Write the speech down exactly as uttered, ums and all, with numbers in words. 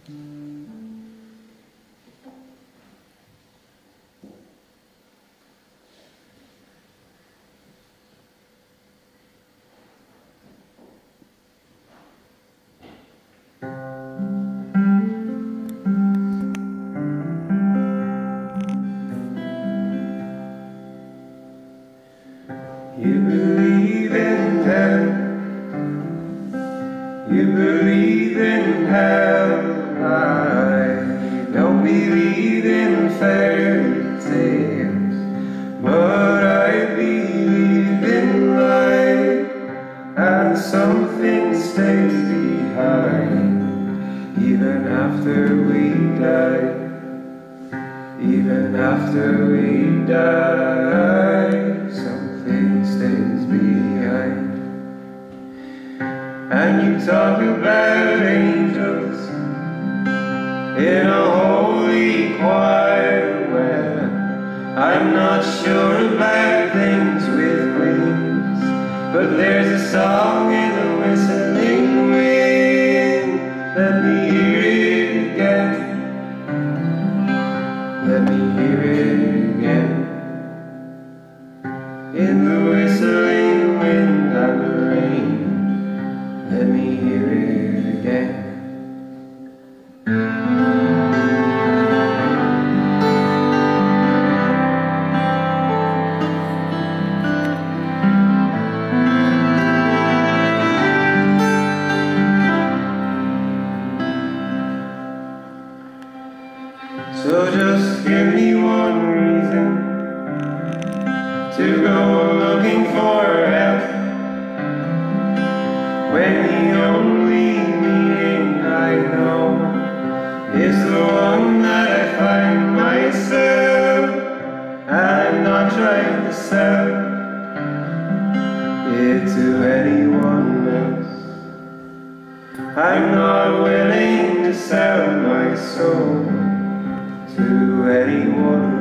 You believe in heaven, you believe in hell. I don't believe in fairy tales, but I believe in life, and something stays behind, even after we die, even after we die. Something stays behind. And you talk about angels in a holy choir. Well, I'm not sure about things with wings, but there's a song in the whistling wind. Let me hear it again, let me hear it again. In the whistling wind and the rain, let me hear it again. So just give me one reason to go looking for help, when the only meaning I know is the one that I find myself. I'm not trying to sell it to anyone else. I'm not willing to sell my soul to anyone